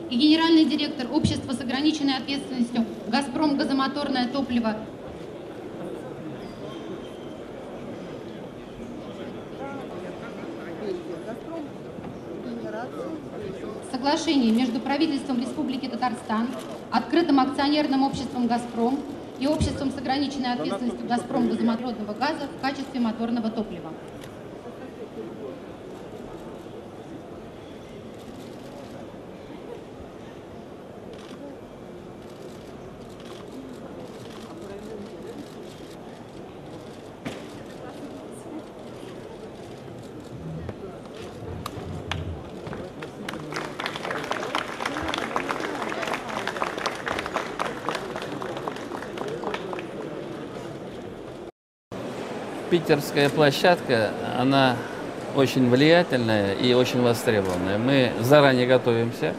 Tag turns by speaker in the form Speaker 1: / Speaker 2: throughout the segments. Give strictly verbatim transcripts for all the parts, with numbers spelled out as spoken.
Speaker 1: и генеральный директор общества с ограниченной ответственностью «Газпром» газомоторное топливо соглашение между правительством Республики Татарстан, открытым акционерным обществом «Газпром» и обществом с ограниченной ответственностью «Газпром» газомоторного газа в качестве моторного топлива.
Speaker 2: Питерская площадка, она очень влиятельная и очень востребованная. Мы заранее готовимся,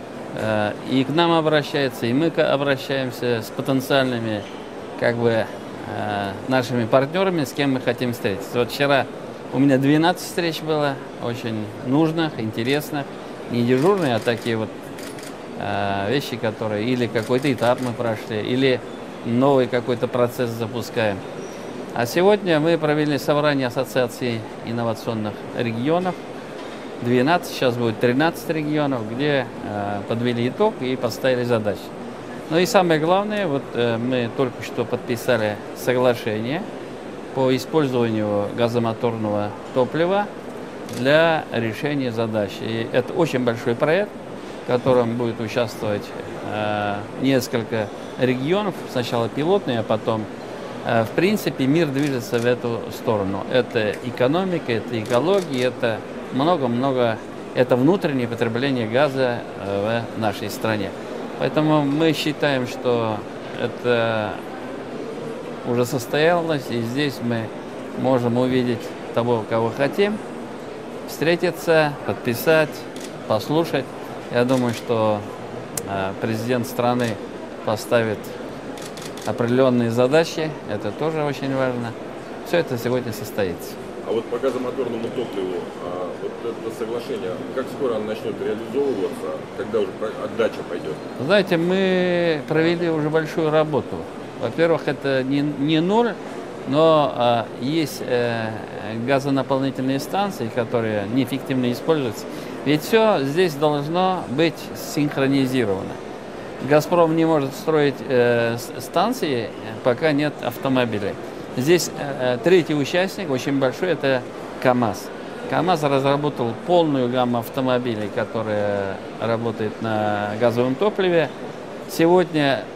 Speaker 2: и к нам обращаются, и мы обращаемся с потенциальными как бы, нашими партнерами, с кем мы хотим встретиться. Вот вчера у меня двенадцать встреч было, очень нужных, интересных, не дежурные, а такие вот вещи, которые или какой-то этап мы прошли, или новый какой-то процесс запускаем. А сегодня мы провели собрание Ассоциации инновационных регионов, двенадцать, сейчас будет тринадцать регионов, где э, подвели итог и поставили задачи. Ну и самое главное, вот э, мы только что подписали соглашение по использованию газомоторного топлива для решения задач. И это очень большой проект, в котором будет участвовать э, несколько регионов, сначала пилотные, а потом в принципе, мир движется в эту сторону. Это экономика, это экология, это много-много, это внутреннее потребление газа в нашей стране. Поэтому мы считаем, что это уже состоялось, и здесь мы можем увидеть того, кого хотим, встретиться, подписать, послушать. Я думаю, что президент страны поставит определенные задачи, это тоже очень важно. Все это сегодня состоится.
Speaker 3: А вот по газомоторному топливу, а вот это соглашение, как скоро оно начнет реализовываться, когда уже отдача пойдет?
Speaker 2: Знаете, мы провели уже большую работу. Во-первых, это не, не ноль, но а, есть э, газонаполнительные станции, которые неэффективно используются. Ведь все здесь должно быть синхронизировано. «Газпром» не может строить э, станции, пока нет автомобилей. Здесь э, третий участник, очень большой, это КАМАЗ. КАМАЗ разработал полную гамму автомобилей, которые работают на газовом топливе. Сегодня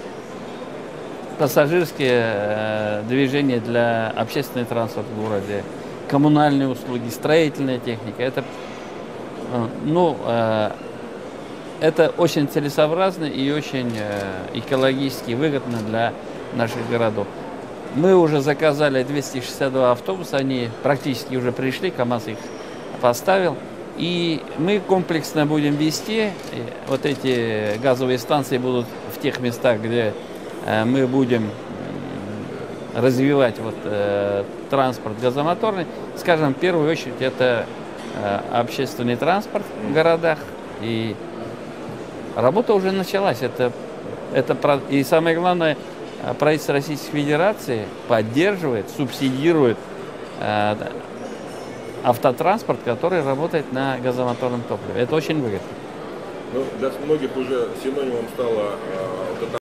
Speaker 2: пассажирские э, движения для общественного транспорта в городе, коммунальные услуги, строительная техника, это, э, ну, э, это очень целесообразно и очень экологически выгодно для наших городов. Мы уже заказали двести шестьдесят два автобуса, они практически уже пришли, КАМАЗ их поставил. И мы комплексно будем вести, вот эти газовые станции будут в тех местах, где мы будем развивать вот, транспорт газомоторный. Скажем, в первую очередь это общественный транспорт в городах. И работа уже началась. Это, это, и самое главное, правительство Российской Федерации поддерживает, субсидирует э, автотранспорт, который работает на газомоторном топливе. Это очень выгодно.
Speaker 3: Ну, для многих уже синонимом стало э,